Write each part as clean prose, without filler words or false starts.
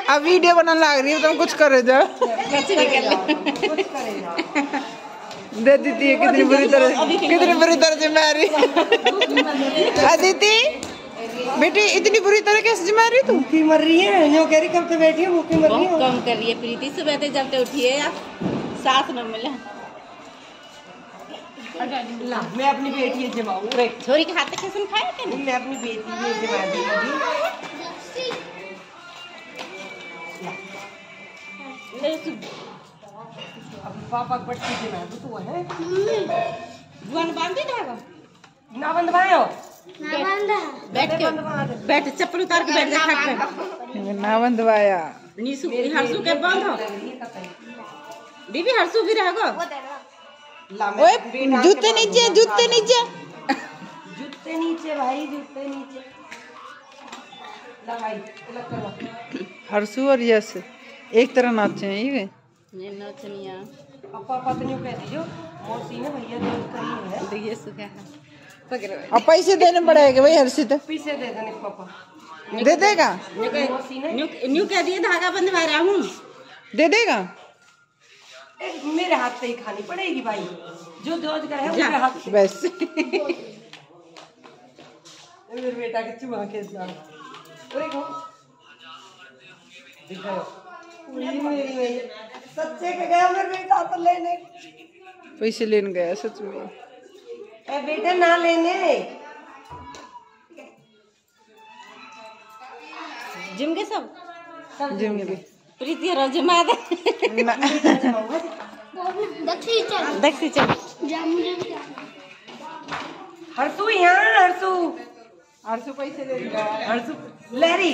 अब वीडियो बनाने लग रही हो तुम कुछ करे जाओ। दे दीदी कितनी बुरी तरह से मारी। अदिति बेटी इतनी बुरी तरह कैसे जमा रही तू? भूखी मर रही है, जो कह रही कब से बैठी है भूखी मर रही है। कम कर रही है प्रीति, सुबह से जब तक उठी है साथ न मिला। ला मैं अपनी बेटी है जमाऊं। छोरी के हाथ कैसे खाए क्या? मैं अपनी बेटी है जमा दूंगी। अब पापा पट्टी जमा दो तो है। जुआन बांध दी धागा ना बंधवायो। बैठ चप्पल उतार के बैठ जा खाट पे। ना बंधवाया नीसू हरसू के बांधो। बीबी हरसू भी रहेगो। ओए जूते नीचे जूते नीचे भाई जूते नीचे। ला भाई अलग करवा। हरसू और यस एक तरह नाचे हैं ये। ये नाचनिया पापा तो न्यू कह दीजिए मौसी ने भैया दोस्त करी है। देखिए सुखा है पकड़ो। अब पैसे देने पड़ेगा भाई हर्षित। पैसे दे देने पापा दे देगा। न्यू कह दिए धागा बंधवा रहा हूँ। दे देगा। मेरे हाथ से ही खानी पड़ेगी भाई, जो रोजगार है मेरे हाथ से। बस मेरे बेटा के चूहा के साथ सच्चे के गया मेरे बेटा तो लेने। पैसे लेने गया सच में। ए बेटे ना लेने। जिम के सब जिम के प्रीति रोज जमा दे। दक्षी चल हरसू यहाँ हरसू पैसे ले लेगा। हरसू लहरी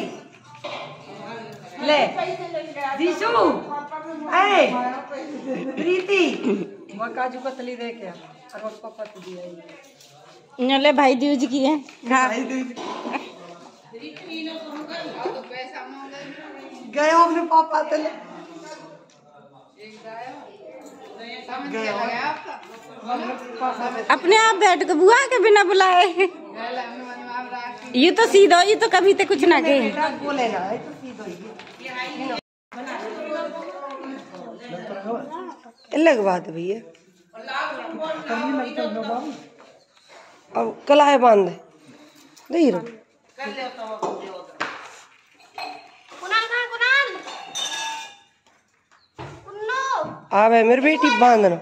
ले दीशु ऐ प्रीति वो काजू कतली दे क्या और पापा तो दिया नले भाई दूज की है गए अपने पापा तो ले अपने आप बैठ के बुआ के बिना बुलाए। ये तो सीधा, ये तो कभी तक कुछ ना कहे। बोले ना तो सीधा अलग बात भैया। अब कलाए बांध दे रो। आवे मेरी बेटी बांधना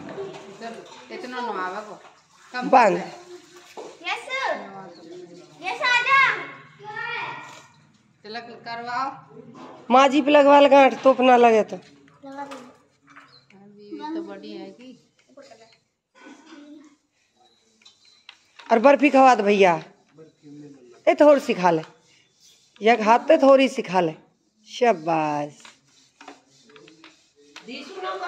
बांध। तिलक करवाओ। माँ जी पे लगवा गांठ तो अपना लगे तो बड़ी है कि और बर्फी खवा दे भैया। ए थोड़ी सिखा ले एक हाथ पे थोड़ी सिखा ले। शाबाश।